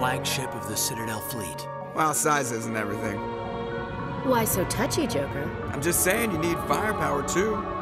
flagship of the Citadel fleet. Well, size isn't everything. Why so touchy, Joker? I'm just saying you need firepower too.